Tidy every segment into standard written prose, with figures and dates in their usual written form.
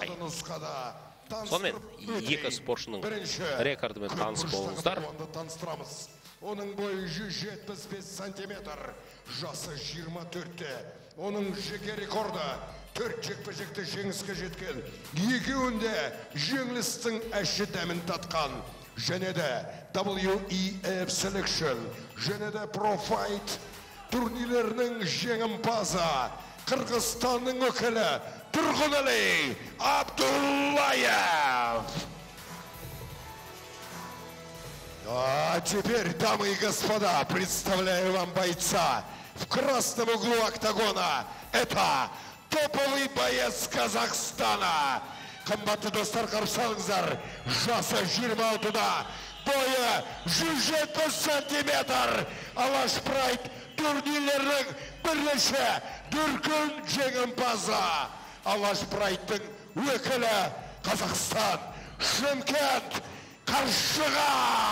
Абдулай. Сонымен екі спортшының рекордымен танысып болыңыздар. Оның бойы 175 сантиметр, жасы 24-те. Оның жеке рекорды 4 жекпе-жекте жеңіске жеткен. Екеуінде жеңілістің әші дәмін татқан. Және де WEF Selection, және де Pro Fight турнирлерінің жеңімпазы, Қырғызстанның өкілі Тұрғынәлі Абдулаев. А теперь, дамы и господа, представляю вам бойца в красном углу октагона. Это топовый боец Казахстана. Қымбатты достар, қарсаңыздар, жасы 26-да, бойы 170 сантиметр. Алаш Прайд турнирлерінің бірінші дүркін жеңімпазы. Алаш Прайдтың өкілі Қазақстан, Шымкент, Қаршыға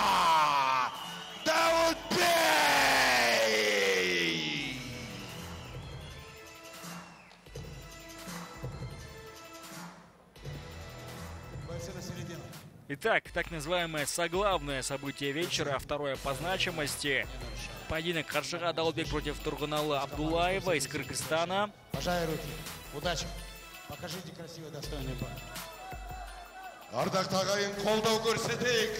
Даудбек! Итак, так называемое соглавное событие вечера, второе по значимости. Поединок Қаршыға Даудбек против Тургуналы Абдулаева из Кыргызстана. Пожай руки. Удачи. Покажите красивый, достойный бой. Ардақты ағайын, қолдау көрсетейік.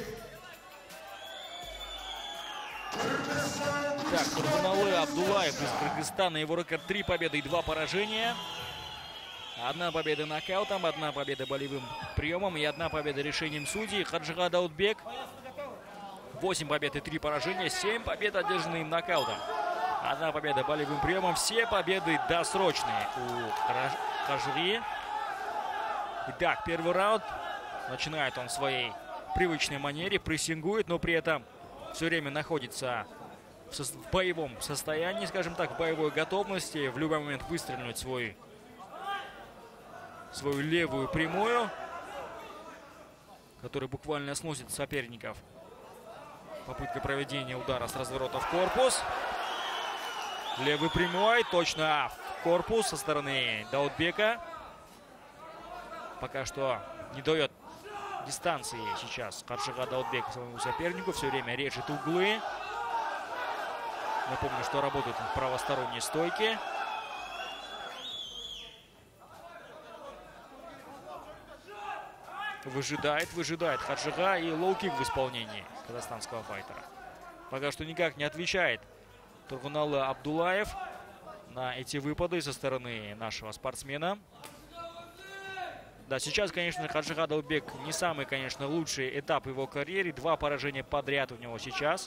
Так, Тургуналы Абдулаев из Кыргызстана. Его рекорд 3 победы и 2 поражения. 1 победа нокаутом, 1 победа болевым приемом и 1 победа решением судей. Қаршыға Даудбек. 8 побед и 3 поражения, 7 побед, одержанные нокаутом. 1 победа болевым приемом, все победы досрочные у Қаршыги. Итак, первый раунд. Начинает он в своей привычной манере, прессингует, но при этом все время находится в боевом состоянии, скажем так, в боевой готовности. В любой момент выстрелить свою левую прямую, которая буквально сносит соперников. Попытка проведения удара с разворота в корпус. Левый прямой, точно в корпус со стороны Даудбека. Пока что не дает дистанции сейчас Қаршыға Даудбек своему сопернику. Все время режет углы. Напомню, что работает в правосторонней стойке. Выжидает Қаршыға, и лоу-кик в исполнении казахстанского файтера. Пока что никак не отвечает Тургуналы Абдулаев на эти выпады со стороны нашего спортсмена. Да, сейчас, конечно, Қаршыға Даудбек не самый, конечно, лучший этап его карьеры. 2 поражения подряд у него сейчас.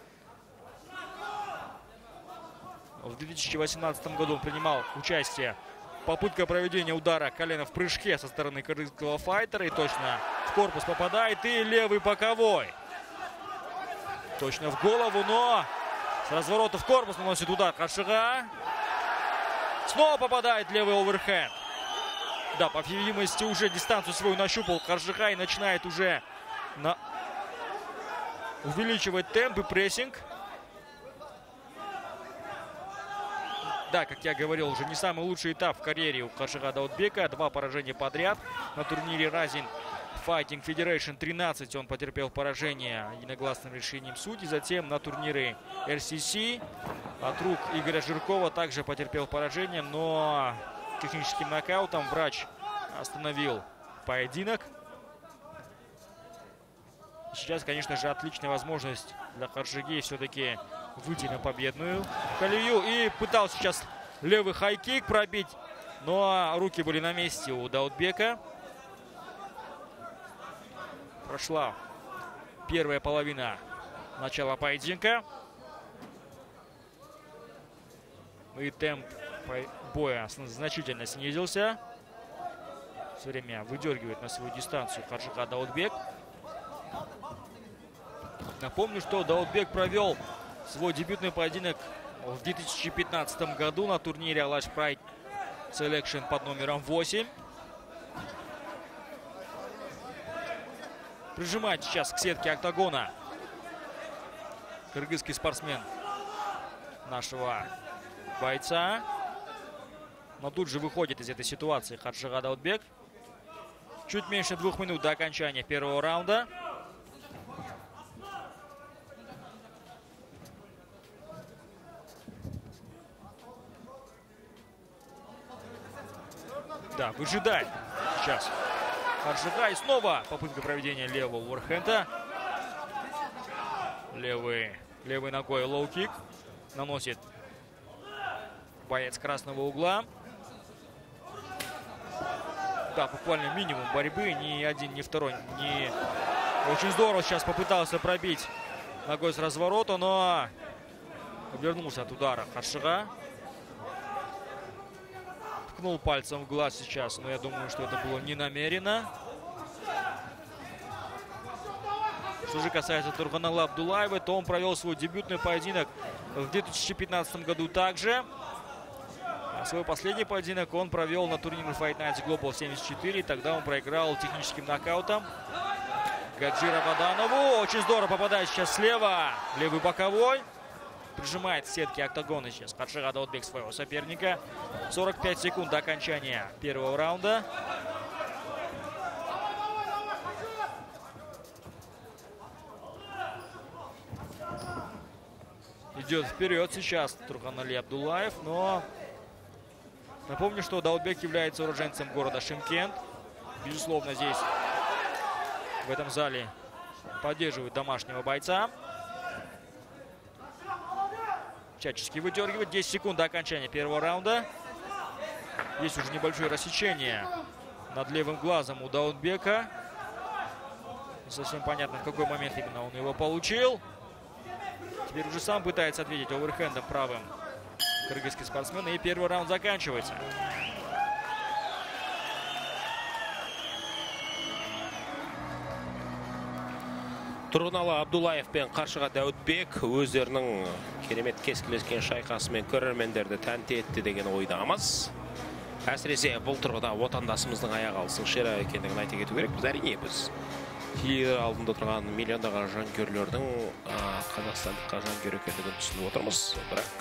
В 2018 году он принимал участие в попытке проведения удара колена в прыжке со стороны кыргызского файтера. И точно в корпус попадает. И левый боковой. Точно в голову, но с разворота в корпус наносит удар Қаршыға. Снова попадает левый оверхенд. Да, по всей видимости, уже дистанцию свою нащупал Қаршыға и начинает уже увеличивать темп и прессинг. Да, как я говорил, уже не самый лучший этап в карьере у Қаршыға Даудбека. 2 поражения подряд. На турнире Rising Fighting Federation 13 он потерпел поражение единогласным решением судей. Затем на турнире RCC от рук Игоря Жиркова также потерпел поражение, но техническим нокаутом врач остановил поединок. Сейчас, конечно же, отличная возможность для Қаршыги все-таки выйти на победную колею. И пытался сейчас левый хай-кик пробить, но руки были на месте у Даудбека. Прошла первая половина начала поединка. И темп боя значительно снизился. Все время выдергивает на свою дистанцию Қаршыға Даудбек. Напомню, что Даудбек провел свой дебютный поединок в 2015 году на турнире Алаш Pride Selection под номером 8. Прижимает сейчас к сетке октагона кыргызский спортсмен нашего бойца. Но тут же выходит из этой ситуации Қаршыға Даудбек. Чуть меньше 2 минут до окончания первого раунда. Да, выжидает сейчас Хаджига. И снова попытка проведения левого оверхенда. Левой ногой лоу-кик. Наносит боец красного угла. Да, буквально минимум борьбы. Ни один, ни второй. Очень здорово сейчас попытался пробить ногой с разворота, но обернулся от удара Хаджига. Ткнул пальцем в глаз сейчас, но я думаю, что это было не намеренно. Что же касается Турганалы Абдуллаева, то он провел свой дебютный поединок в 2015 году также. А свой последний поединок он провел на турнире Fight Night Global 74. Тогда он проиграл техническим нокаутом Гаджи Рамаданову. Очень здорово попадает сейчас слева. Левый боковой. Прижимает в сетке октагона сейчас Хаджига Даутбек своего соперника. 45 секунд до окончания первого раунда. Идет вперед сейчас Турганали Абдуллаев, но напомню, что Даутбек является уроженцем города Шымкент. Безусловно, здесь, в этом зале, поддерживает домашнего бойца. Всячески выдергивает. 10 секунд до окончания первого раунда. Есть уже небольшое рассечение над левым глазом у Даутбека. Не совсем понятно, в какой момент именно он его получил. Теперь уже сам пытается ответить оверхендом правым кыргызский спортсмен. И первый раунд заканчивается. Турганалы Абдуллаев пен Қаршыға Даутбек өздерінің керемет кескілескен шайқасымен көрермендерді тәнті етті деген ойдамыз. Әсіресе бұл тұрғыда отандасымыздың аяқ алысын шера екендігін айта кету керек. Біз әрине теледидар алдында тұрған миллиондаған жанкүйерлердің қазақстандыққа жанкүйер екендігін түсініп отырмыз. Бірақ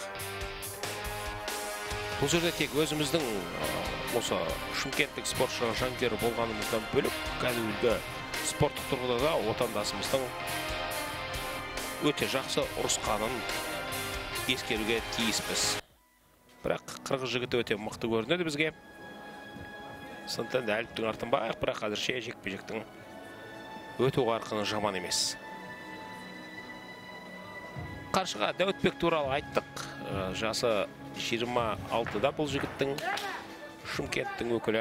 бұл жерде тек өзіміздің осы шымкенттік спортшыға жанкүйер болғанымыздан бөліп, кәдімгі спорттық тұрғыда да отандасымыздың өте жақсы ұрысқанын ескеруге тиіспіз. Бірақ қырғыз жігіті өте мықты көрінеді бізге. Сондықтан әліптің артынбайық, бірақ қазірше жекпе-жектің өте қарқыны жаман емес. Қаршыға Даутбек туралы айттық. Жасы 26-да бұл жігіттің, Шымкенттің өкілі.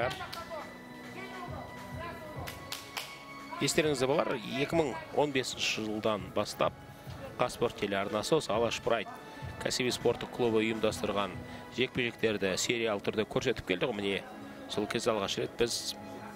Естеріңізде болар, 2015 жылдан бастап Қазспорт телеарнасы осы Алаш Прайд кәсіби спорттық клубы ұйымдастырған жекпе-жектерді сериал түрде көрсетіп келді. Міне сол кезде алғаш рет біз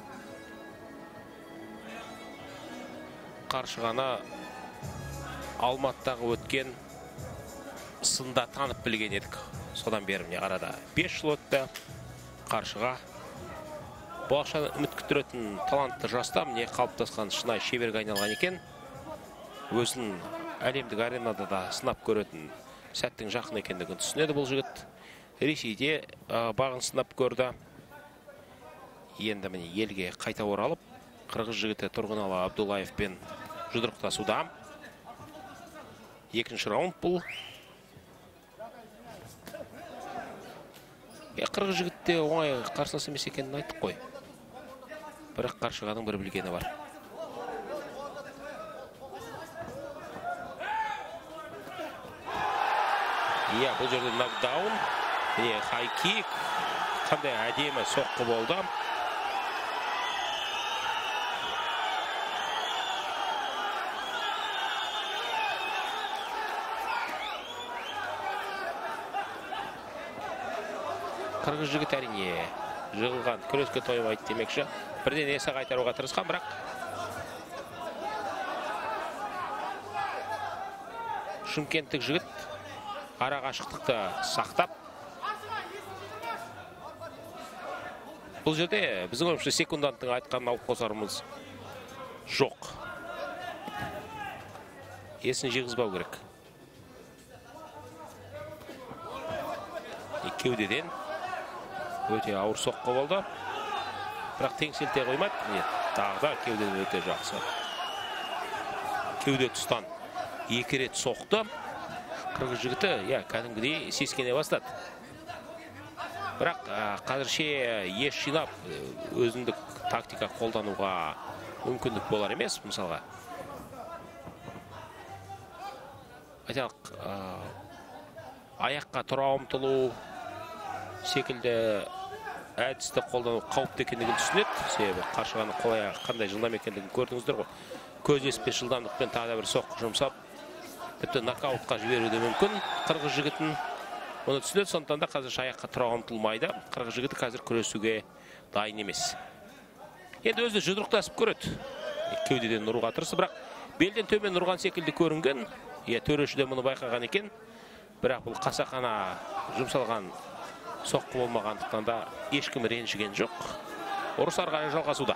Қаршығаны Алматыдағы өткен сында танып білген едік. Содан бері міне қарада 5 жыл өтті. Қаршыға болашақта үміт күттіретін талантты жаста міне қалыптасқан шынайы шеберге айналған екен. Өзін әлемдік аренада да сынап көретін сәттің жақын екендігін түсінеді бұл жігіт. Ресейде бағын сынап көрді. Енді міне елге қайта оралып, қырғыз жігіті Турганалы Абдуллаевпен жұдырықтасуда. Екінші раунд бұл. Қырғыз жігітте оңай қарсылас емес екенін айттық қой. Бірақ Қаршығаның бір білгені бар. Бұл жерде нокдаун. Хай-кик. Қандай әдемі соққы болды. Қырғыз жігіт әрине жығылған күреске тоймайды демекші. Бірден есе қайтаруға тырысқан, бірақ шымкенттік жігіт арақашықтықты сақтап. Бұл жерде біздің ойымызша секунданттың айтқанын алып қосарымыз жоқ. Есін жиғызбау керек. Кеудеден өте ауыр соққы болды. Бірақ теңселте қоймады. Тағы да кеудеден өте жақсы. Кеуде тұстан 2 рет соқты. Қырғыз жігіті, кәдімгідей сескене бастады. Бірақ қазірше еш жинап өзіндік тактика қолдануға мүмкіндік болар емес, мысалға. Айталық, аяққа тұра ұмтылу секілді әдісті қолдану қауіпті екендігін түсінеді. Себебі Қаршығаның қол аяғы қандай жылдам екендігін көрдіңіздер ғой. Көздеспес жылдамдықпен тағы да бір соққы жұмсап, тіпті нокаутқа жіберуі мүмкін қырғыз жігітін. Оны түсінеді, сондықтан да қазір аяққа тұра ұмтылмайды. Қырғыз жігіті қазір күресуге дайын емес. Енді өзі жұдырықтасып көреді. Кеудеден ұруға тырысып, бірақ белден төмен ұрған секілді көрінген. Төреші де мұны байқаған екен. Бірақ бұл қасақана жұмсалған соққы болмағандықтан да ешкім ренжіген жоқ. Ұрыс ары қарай жалғасуда.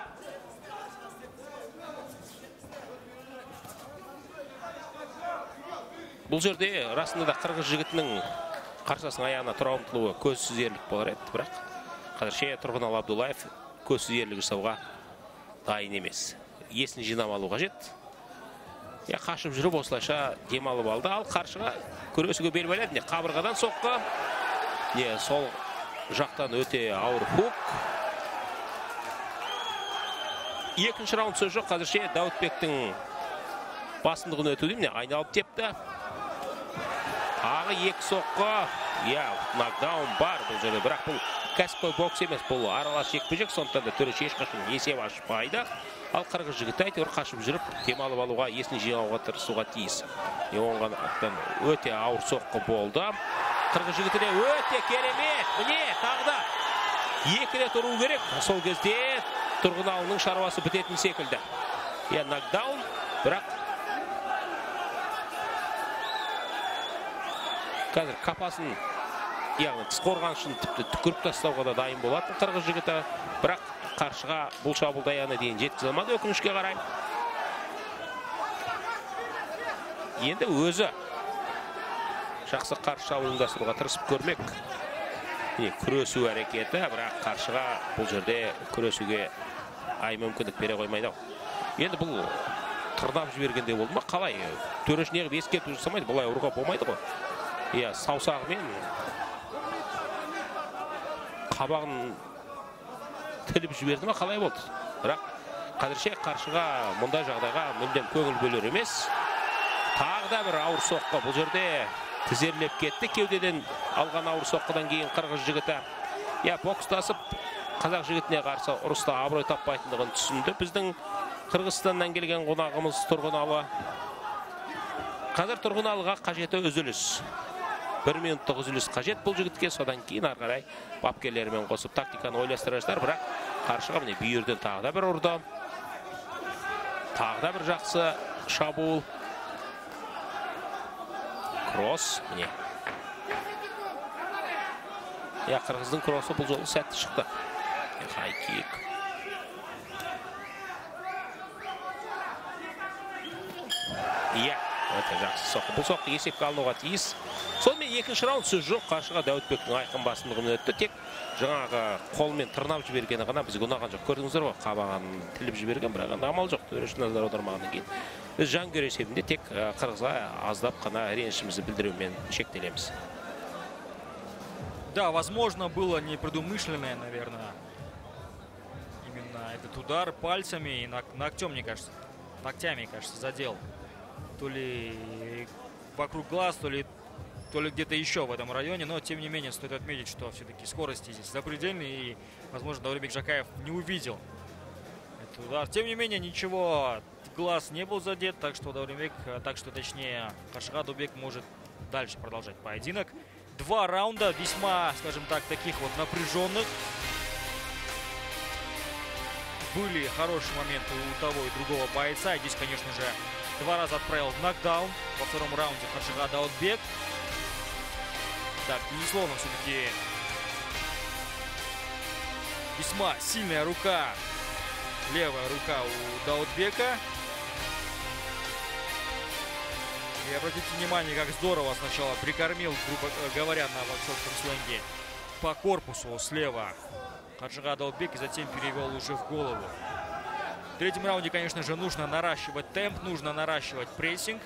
Бұл жерде расында да қырғыз жігітінің қарсысының аяғына тұра ұмтылуы көзсіз ерлік болар еді, бірақ қазірше Тұрғыналы Абдуллаев көзсіз ерлік жасауға дайын емес. Есін жинап алу қажет. Қашып жүріп осылайша демалып алды. Ал Қаршыға күресуге бел байлады. Қабырғадан соққы. Сол жақтан өте ауыр хук. Екінші раунд сөз жоқ. Қазірше Даутбектің басымдығын өтуді айналып тепті. Ағы 2 соққы. Нокдаун бар бұл жерде. Бірақ бұл кәсіпқой бокс емес, бұл аралас жекпе-жек, сондықтан да төреші ешқашан есеп ашпайды. Ал қырғыз жігіті әйтеуір қашып жүріп, демалып алуға, есін жинауға тырысуға тиіс. Оңғандықтан өте ауыр соққы болды. Қырғыз жігітіне өте керемет. Міне, тағы да 2 рет ұру керек. Сол кезде Тұрғыналының шаруасы бітетін секілді. Нокдаун, бірақ қазір капасын, тіс қорғанышын тіпті түкіріп тастауға да дайын болатын қырғыз жігіті. Бірақ Қаршыға бұл шабуылды аяғына дейін жеткізе алмады, өкінішке қарай. Енді өзі жақсы қарсы шабуыл ұйымдастыруға тырысып көрмек. Күресу әрекеті, бірақ Қаршыға бұл жерде күресуге мүмкіндік бере қоймайды. Енді бұл тырнап жібергенде болды ма? Қалай? Төреш неғып ескерту жасамайды, бұлай ұруға болмайды ғой. Саусағымен қабағын тіліп жіберді ма, қалай болды? Бірақ қазірше Қаршыға мұндай жағдайға мүлдем көңіл бөлер емес. Тағы да бір ауыр соққы. Бұл жерде тізерлеп кетті. Кеудеден алған ауыр соққыдан кейін қырғыз жігіті. Бокстасып қазақ жігітіне қарсы ұрыста абырой таппайтындығын түсінді. Біздің Қырғызстаннан келген қонағымыз Тұрғыналы. Қазір Тұрғыналыға қажеті үзіліс. 1 минуттық үзіліс қажет бұл жігітке, содан кейін ары қарай бапкерлерімен қосып тактиканы ойластыра жатыр. Бірақ Қаршыға міне бүйірден тағы да бір ұрды. Тағы да бір жақсы шабуыл. Кросс, міне. Қырғыздың кроссы бұл жолы сәтті шықты. Хай-кик. Өте жақсы соққы. Бұл соққы есепке алынуға тиіс. Сонымен екінші раунд сөз жоқ. Қаршыға Даутбектің айқын басымдығын өтті. Тек жаңағы қолмен тырнап жібергені ғана бізге ұнаған жоқ. Көрдіңіздер ғой, қабағын тіліп жіберген, бірақ амал жоқ. Төреші назар аудармағаннан кейін. Біз жанкүйер есебінде тек қырғызға аздап қана ренішімізді білдірумен шектелеміз. Да, возможно, было непредумышленное, наверное, именно этот удар пальцами и ногтем, мне кажется, ногтями, кажется, задел. То ли вокруг глаз, то ли где-то еще в этом районе, но тем не менее стоит отметить, что все-таки скорости здесь запредельные, и, возможно, Даурбек Жакаев не увидел этот удар. Тем не менее, ничего, глаз не был задет, так что точнее, Қаршыға Даутбек может дальше продолжать поединок. 2 раунда весьма, скажем так, таких вот напряженных. Были хорошие моменты у того и другого бойца. Здесь, конечно же, 2 раза отправил в нокдаун. Во втором раунде Қаршыға Даутбек. Так, безусловно, все-таки весьма сильная рука. Левая рука у Даутбека. И обратите внимание, как здорово сначала прикормил, грубо говоря, на боксерском сленге, по корпусу слева Қаршыға Даутбек, и затем перевел уже в голову. В третьем раунде, конечно же, нужно наращивать темп, нужно наращивать прессинг.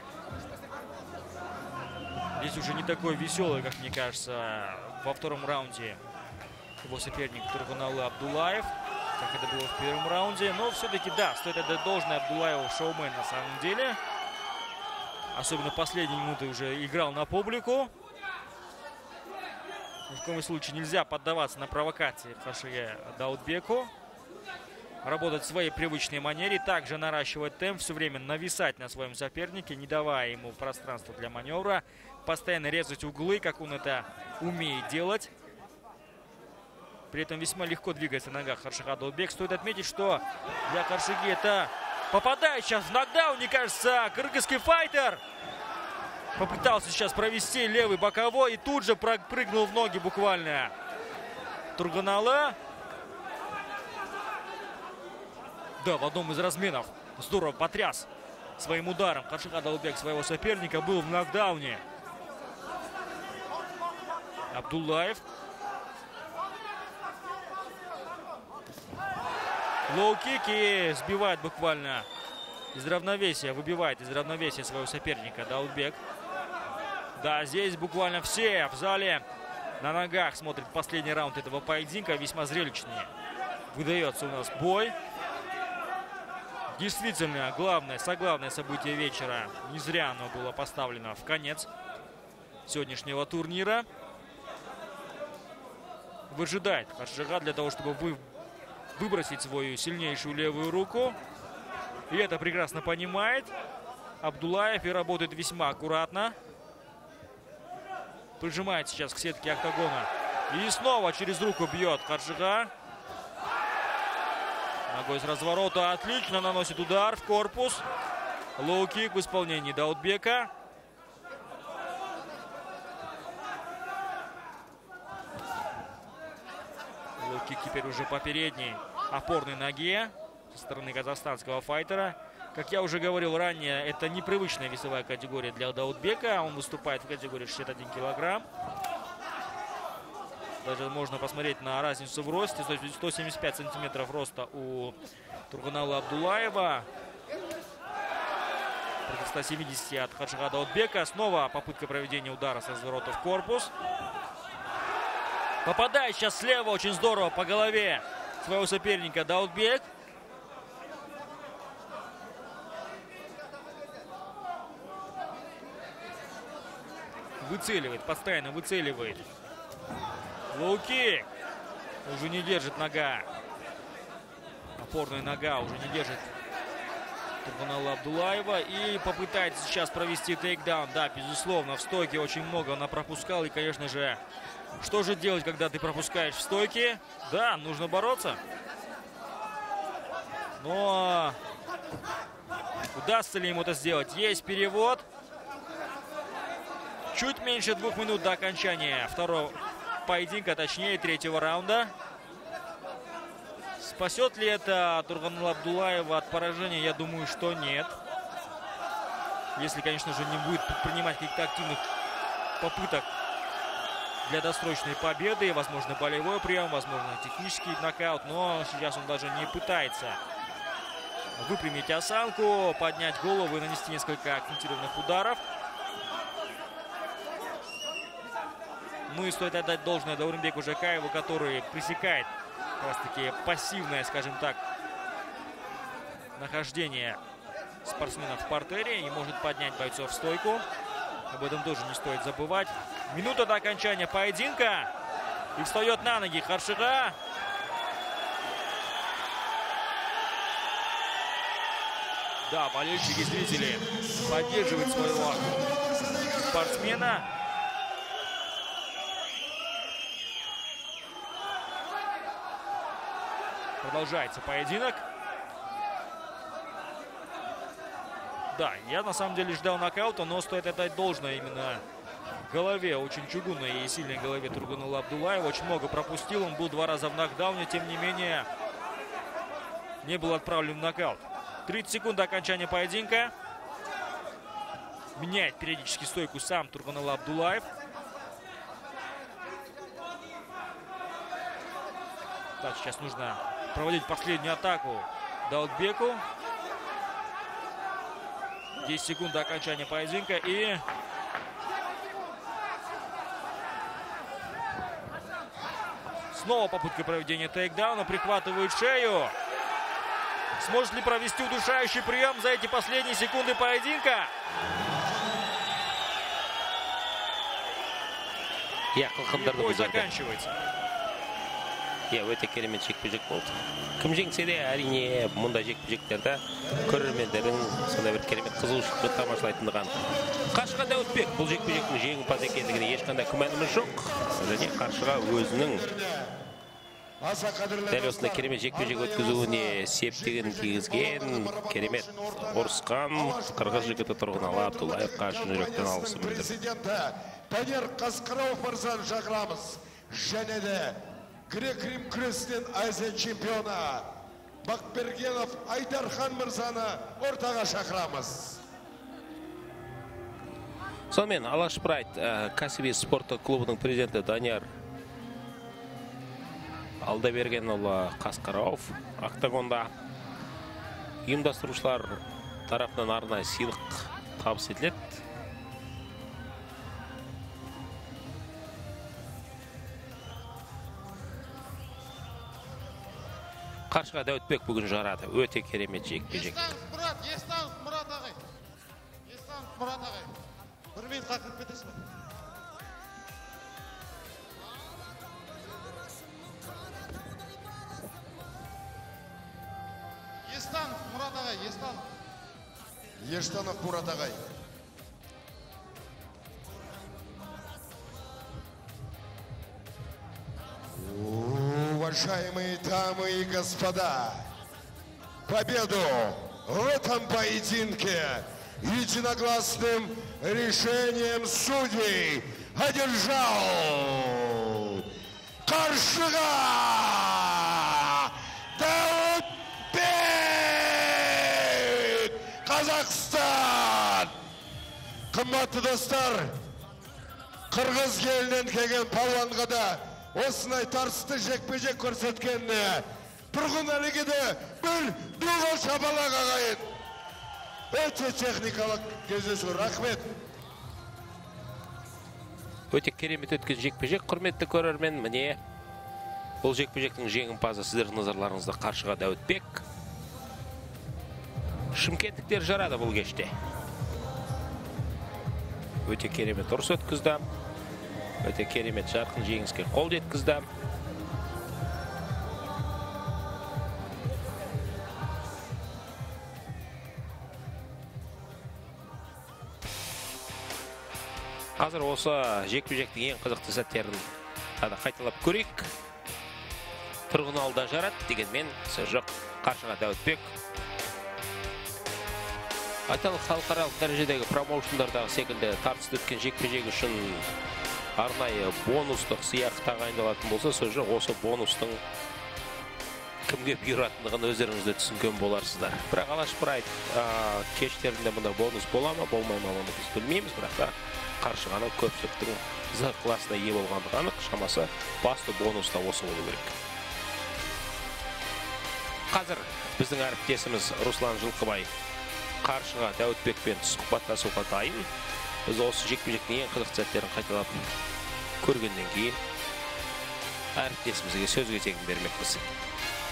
Здесь уже не такой веселый, как мне кажется, во втором раунде его соперник Тургуналы Абдуллаев, как это было в первом раунде. Но все-таки, да, стоит отдать должное Абдуллаеву, шоумен на самом деле. Особенно последние минуты уже играл на публику. Ни в коем случае нельзя поддаваться на провокации Хашиге Даутбеку. Работать в своей привычной манере, также наращивать темп, все время нависать на своем сопернике, не давая ему пространства для маневра. Постоянно резать углы, как он это умеет делать. При этом весьма легко двигается на ногах Харшига Даутбек. Стоит отметить, что для Харшиги это попадает сейчас в нокдаун, мне кажется, кыргызский файтер. Попытался сейчас провести левый боковой и тут же прыгнул в ноги буквально Тургуналы. Да, в одном из разменов здорово потряс своим ударом Харшига Даутбек своего соперника, был в нокдауне. Абдуллаев. Лоу-кик и сбивает буквально из равновесия, выбивает из равновесия своего соперника Даутбек. Да, здесь буквально все в зале на ногах смотрят последний раунд этого поединка. Весьма зрелищный выдается у нас бой. Действительно, главное событие вечера. Не зря оно было поставлено в конец сегодняшнего турнира. Выжидает Харшига для того, чтобы выбросить свою сильнейшую левую руку. И это прекрасно понимает Абдуллаев и работает весьма аккуратно. Прижимает сейчас к сетке октагона. И снова через руку бьет Харшига. Ногой с разворота отлично наносит удар в корпус. Лоу-кик в исполнении Даутбека. Лоу-кик теперь уже по передней опорной ноге со стороны казахстанского файтера. Как я уже говорил ранее, это непривычная весовая категория для Даутбека. Он выступает в категории 61 килограмм. Даже можно посмотреть на разницу в росте. 175 сантиметров роста у Тургуналы Абдуллаева. Против 170 от Харшига Даутбека. Снова попытка проведения удара с разворота в корпус. Попадает сейчас слева очень здорово по голове своего соперника Даутбек. Выцеливает, постоянно выцеливает. Лоу-кик. Уже не держит нога. Опорная нога уже не держит Тургуналы Абдуллаева. И попытается сейчас провести тейкдаун. Да, безусловно, в стойке очень много она пропускала. И, конечно же, что же делать, когда ты пропускаешь в стойке? Да, нужно бороться. Но удастся ли ему это сделать? Есть перевод. Чуть меньше 2 минут до окончания второго поединка, точнее третьего раунда. Спасет ли это Тургуналы Абдуллаева от поражения? Я думаю, что нет. Если, конечно же, не будет принимать каких-то активных попыток для досрочной победы. Возможно, болевой прием, возможно, технический нокаут. Но сейчас он даже не пытается выпрямить осанку, поднять голову и нанести несколько акцентированных ударов. Ну и стоит отдать должное Даурымбеку Жакаеву, который пресекает как раз таки пассивное, скажем так, нахождение спортсменов в партере и может поднять бойцов в стойку. Об этом тоже не стоит забывать. Минута до окончания поединка. И встает на ноги Харшига. Да, болельщики и зрители поддерживают своего спортсмена. Продолжается поединок. Да, я на самом деле ждал нокаута, но стоит отдать должное именно голове, очень чугунной и сильной голове Тургуналы Абдуллаева. Очень много пропустил, он был 2 раза в нокдауне, тем не менее не был отправлен в нокаут. 30 секунд до окончания поединка. Меняет периодически стойку сам Тургуналы Абдуллаев. Да, сейчас нужно проводить последнюю атаку Даутбеку. 10 секунд до окончания поединка. И снова попытка проведения тейкдауна. Прихватывает шею. Сможет ли провести удушающий прием за эти последние секунды поединка? И бой заканчивается. Өте керемет жекпе-жек болды. Кім жеңсе де, әрине мұнда жекпе-жектерді көрермендердің сондай бір керемет қызығушылықпен тамашалайтындығын. Қаршыға Дәуітбек бұл жекпе-жектің жеңімпаз екендігіне ешқандай күмәніміз жоқ. Және Қаршыға өзінің дәл осындай керемет жекпе-жек өткізуіне септігін тигізген керемет ұрысқан қырғыз жігіті Тұрғыналы Абдуллаевқа шын жүректен алғысым білдірдім. Данияр Қасқарауов мырзаны шақырамыз. Және де грек-рим күрестен Азия чемпионы Бақбергенов Айдархан мырзаны ортаға шақырамыз. Сонымен Алаш Прайд кәсіби спорттық клубының президенті Данияр Алдабергенұлы Қасқарауов октагонда ұйымдастырушылар тарапынан арнайы сыйлық табыс етіледі. Қаршыға Дәуітбек бүгін жарады. Өте керемет жекпе-жек. Естанов Мұрат ағай. Естанов Мұрат ағай. Бір минутқа кіріп кетесіз бе? Естанов Мұрат ағай, Естанов. Естанов Мұрат ағай. Уважаемые дамы и господа, победу в этом поединке единогласным решением судей одержал Қаршыға Дәуітбек, Қазақстан. Қымбатты достар, Қырғыз елінен келген палуанға да осындай тарсты жекпе-жек көрсеткеніне Тұрғынәліге де бір дуғал шапалақ ағайын. Өте техникалық кездесу. Рахмет. Өте керемет өткен жекпе-жек, құрметті көрермен. Міне бұл жекпе-жектің жеңімпазы сіздердің назарларыңызда Қаршыға Дәуітбек. Шымкенттіктер жарады бұл кеште. Өте керемет ұрыс өткізді. Өте керемет жарқын жеңіске қол жеткізді. Қазір осы жекпе-жектің ең қызықты сәттерін қайталап көрейік. Тұрғыналыда жарады дегенмен сөз жоқ. Қаршыға Дәуітбек айталық халықаралық дәрежедегі промоушндардағы секілді тартысты өткен жекпе-жек үшін арнайы бонустық сыйақы тағайындалатын болса, сөз жоқ, осы бонустың кімге бұйыратындығын өздеріңіз де түсінген боларсыздар. Бірақ Алаш Прайд кештерінде мұнда бонус бола ма, болмай ма, оны біз білмейміз, бірақ та Қаршығаның көпшіліктің ықыласына ие болғандығы анық, шамасы басты бонуста осы болу керек. Қазір біздің әріптесіміз Руслан Жылқыбай Қаршыға Дәуітбекпен сұхбаттасуға дайын. Біз осы жекпе-жектің ең қызықты сәттерін қайталап көргеннен кейін әріптесімізге сөз кезегін бермекпіз.